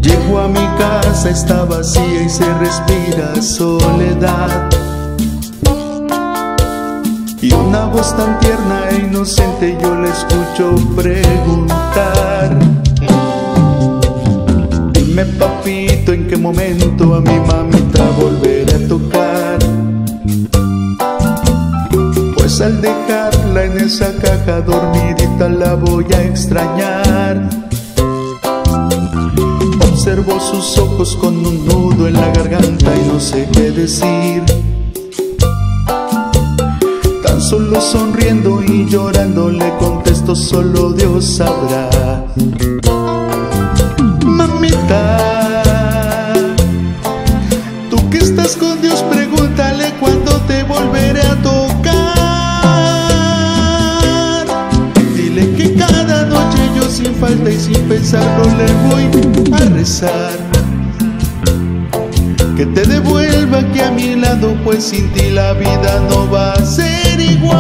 Llego a mi casa, está vacía y se respira soledad. Y una voz tan tierna e inocente yo le escucho preguntar: dime, papito, ¿en qué momento a mi mamita volveré a tocar? Pues al dejarla en esa caja dormidita la voy a extrañar. Observo sus ojos con un nudo en la garganta y no sé qué decir. Tan solo sonriendo y llorando le contesto: solo Dios sabrá. Mamita, tú que estás con Dios, pregúntale cuándo te volveré a tocar. Dile que cada noche yo sin falta y sin pensarlo le voy a rezar, que te devuelva aquí a mi lado, pues sin ti la vida no va a ser igual.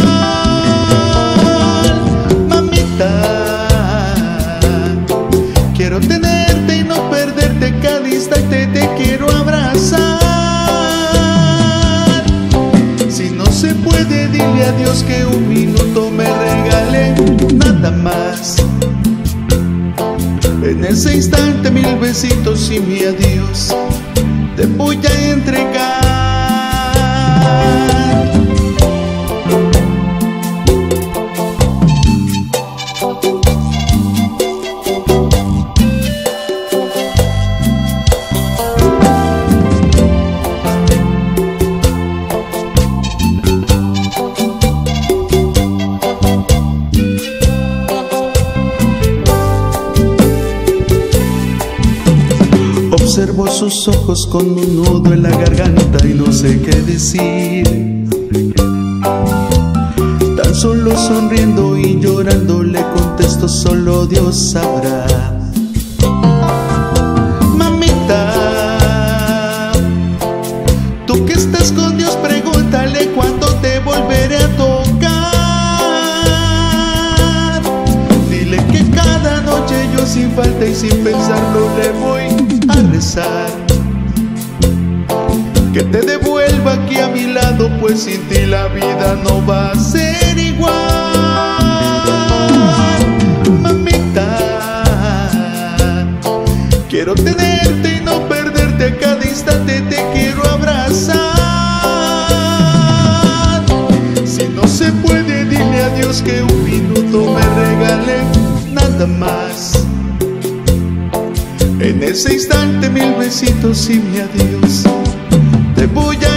Mamita, quiero tenerte y no perderte, cada instante te quiero abrazar. Si no se puede, dile a Dios que un minuto me regale, nada más. En ese instante 1000 besitos y mi adiós te voy a entregar. Observo sus ojos con un nudo en la garganta y no sé qué decir. Tan solo sonriendo y llorando le contesto: solo Dios sabrá. Mamita, tú que estás con Dios, pregúntale cuándo te volveré a tocar. Dile que cada noche yo sin falta y sin pensarlo le voy a rezar, que te devuelva aquí a mi lado, pues sin ti la vida no va a ser igual. Mamita, quiero tenerte y no perderte, a cada instante te quiero abrazar. Si no se puede, dile a Dios que un minuto me regale, nada más. En ese instante 1000 besitos y mi adiós te voy a